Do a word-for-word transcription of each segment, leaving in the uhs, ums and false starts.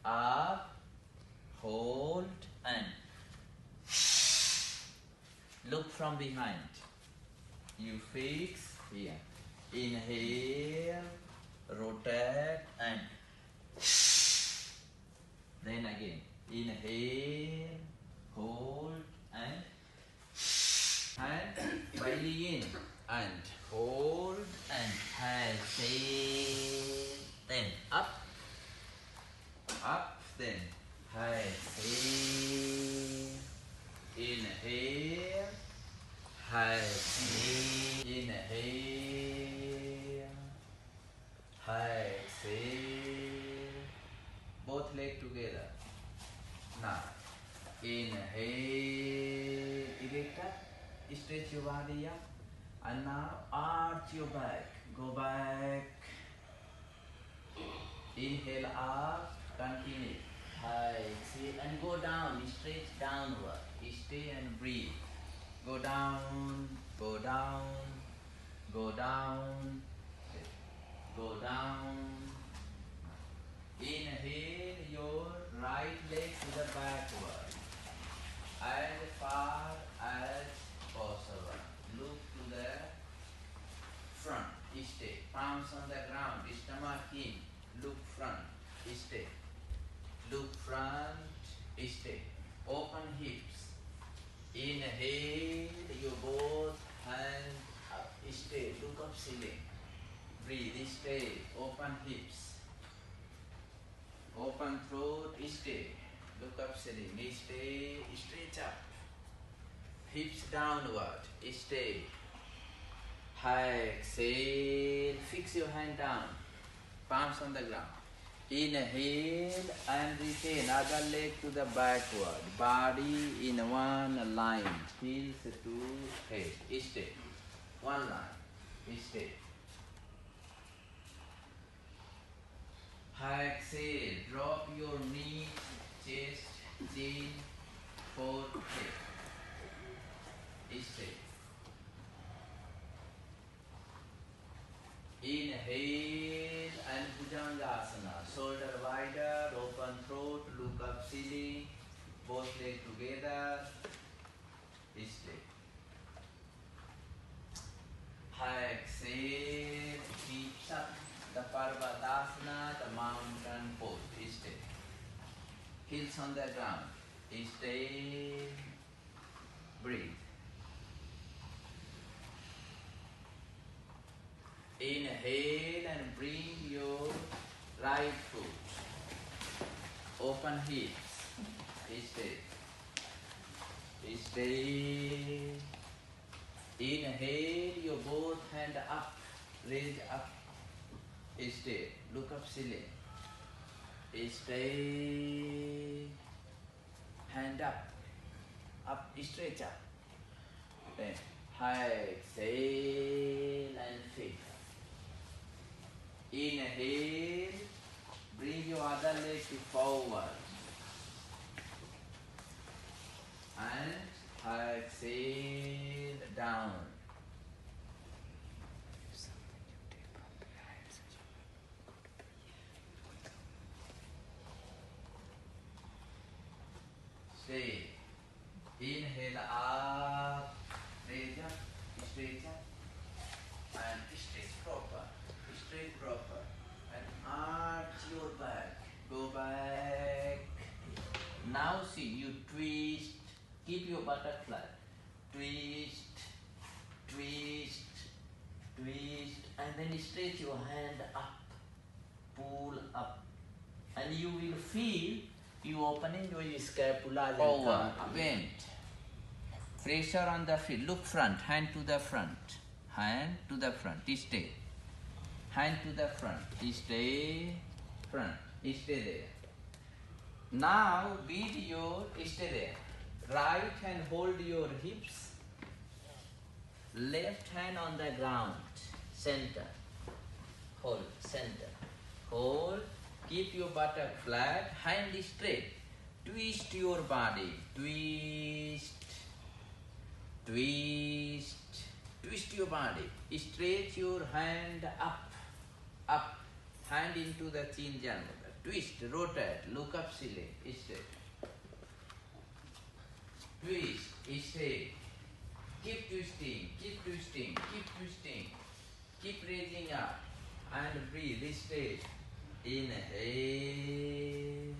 up, hold, and look from behind. You fix here. Inhale, rotate, and then again. Inhale, hold, and and belly in, and hold, and exhale, then up, up, then exhale, inhale, exhale, inhale, exhale, both legs together. Now, inhale, erect up, stretch your body up, and now arch your back, go back, inhale up, continue, exhale, and go down, stretch downward, stay and breathe, go down, go down, go down, go down, inhale your right leg to the backward, as far as possible. Look to the front, stay. Palms on the ground, stomach in. Look front, stay. Look front, stay. Open hips. Inhale, you both hands up. Stay. Look up ceiling. Breathe, stay. Open hips. Open throat, stay. Look up ceiling, stay. Stretch up. Hips downward, stay. Exhale, fix your hand down. Palms on the ground. Inhale and retain other leg to the backward. Body in one line. Heels to head. Stay. One line. Stay. Exhale. Drop your knees, chest, chin, forehead. Stay. Inhale and Bhujangasana. Shoulder wider, open throat, look up ceiling, both legs together. Stay. Exhale, hips up, the Parvatasana, the mountain pose. Stay. Heels on the ground. Stay. Breathe. Inhale and bring your right foot. Open hips. Stay. Stay. Inhale, your both hand up. Raise up. Stay. Look up ceiling. Stay. Hand up. Up. Stretch up. Then exhale and fix. Inhale, bring your other leg to forward. And exhale down. Stay. Inhale up, raise up, stretch up, and stretch proper. Straight proper, and arch your back, go back. Now see, you twist, keep your buttock flat, twist, twist, twist, and then stretch your hand up, pull up, and you will feel you opening your scapula forward, bend, pressure on the feet, look front, hand to the front, hand to the front, stay. Hand to the front, stay, front, stay there. Now beat your, stay there. Right hand hold your hips, left hand on the ground, center, hold, center, hold, keep your buttock flat, hand straight, twist your body, twist, twist, twist your body, stretch your hand up, up, hand into the chin janmudra, twist, rotate, look up silly, straight. Twist, straight. Keep twisting, keep twisting, keep twisting. Keep raising up and breathe straight. Inhale.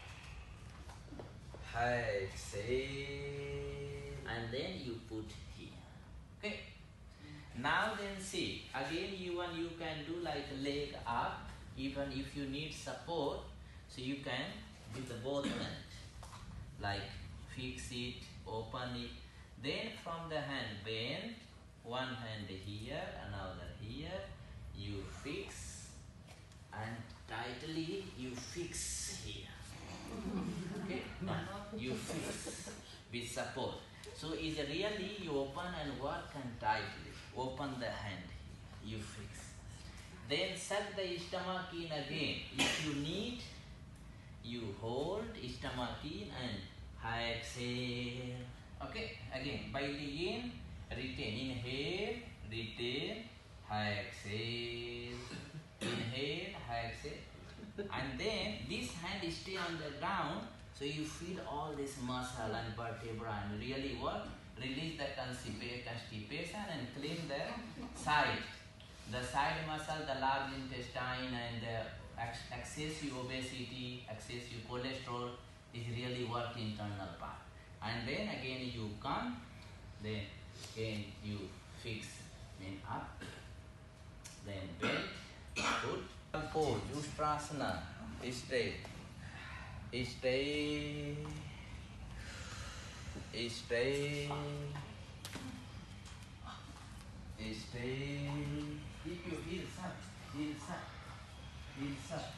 Exhale. And then you put here. Okay. Now then see, again even you can do like leg up, even if you need support, so you can with the both hands, like fix it, open it, then from the hand bend, one hand here, another here, you fix and tightly you fix here. Okay, no, you fix with support. So is really you open and work and tightly. Open the hand, you fix. Then suck the stomach in again. If you need, you hold stomach in and exhale. Okay, again, by the in, retain. Inhale, retain, exhale. Inhale, exhale. And then this hand stay on the ground, so you feel all this muscle and vertebra and really work. Release the constipation and clean the side. The side muscle, the large intestine and the excessive obesity, excessive cholesterol is really work internal part. And then again you come, then again you fix then up, then bend, put. Pose, Ustrasana, straight, stay, stay, stay, keep your heels up, heels up, heels up.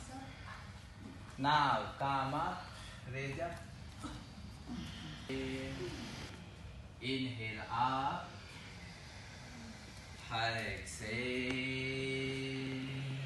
Now come up, raise up, inhale up, exhale.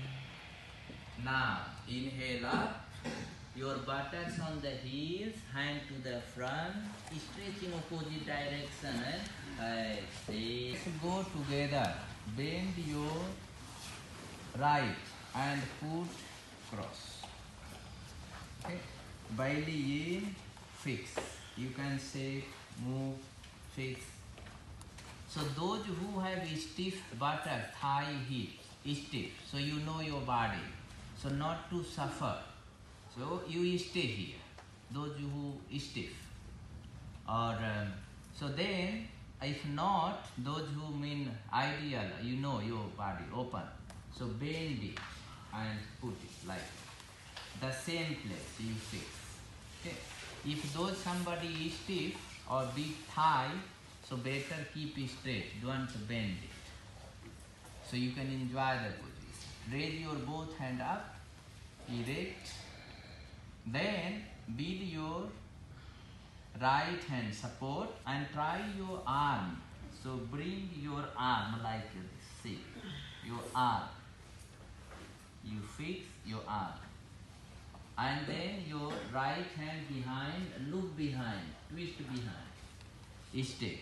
Now inhale up, your buttocks on the heels, hand to the front, stretching opposite direction and exhale. Let's go together. Bend your right and put cross. Okay. Belly in, fix. You can say move, fix. So those who have stiff buttocks, thigh, hips, stiff, so you know your body. So not to suffer. So you stay here. Those who stiff. Or um, so then, if not, those who mean ideal, you know your body open. So bend it and put it like the same place you fix. Okay. If those somebody is stiff or big thigh, so better keep it straight. Don't bend it. So you can enjoy the position. Raise your both hand up, erect. Then build your right hand support and try your arm. So bring your arm like this. See, your arm. You fix your arm. And then your right hand behind, look behind, twist behind. Stay.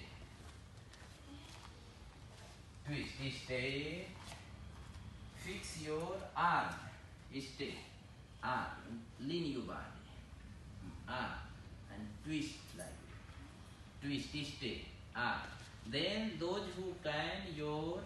Twist, stay. Fix your arm. Stay. Arm. Lean your body. Arm. And twist like that. Twist, stay. Arm. Then those who can, your,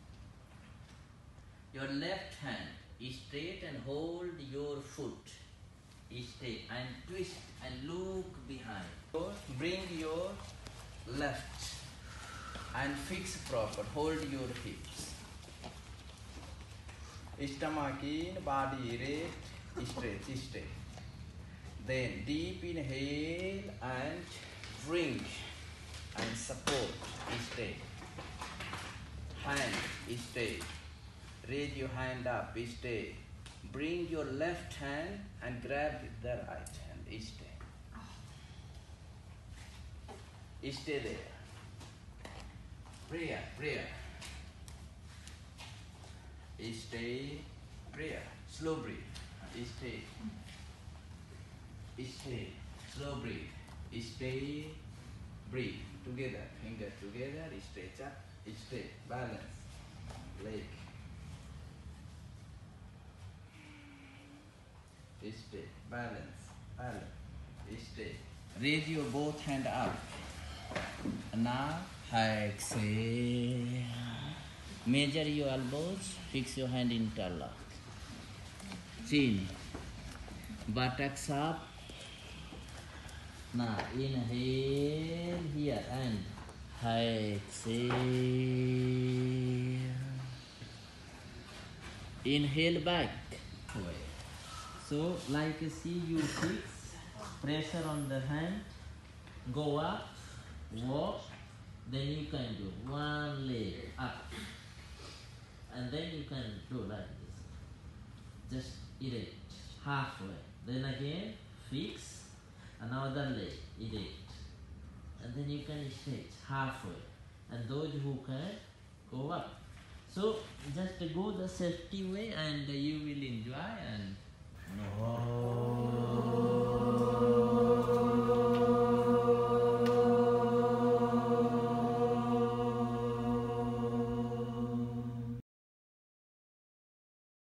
your left hand straight and hold your foot. Stay and twist and look behind. So bring your left and fix proper. Hold your hips. Stomach in, body erect, stretch, stay. Then deep inhale and bring and support. Stay. Hand, stay. Raise your hand up, stay. Bring your left hand and grab the right hand. Stay. Stay there. Prayer, prayer. Stay, prayer. Slow breathe. Stay. Stay. Slow breathe. Stay. Breathe. Together. Finger together. Stretch up. Stay. Balance. Leg. straight, balance, balance, straight. Raise your both hand up. Now, exhale. Measure your elbows, fix your hand in interlock. Chin, buttocks up. Now, inhale here and exhale. Inhale back. So, like see you fix, pressure on the hand, go up, walk, then you can do one leg up, and then you can do like this. Just erect, halfway. Then again, fix, another leg, erect. And then you can stretch halfway. And those who can go up. So just go the safety way and you will enjoy and no.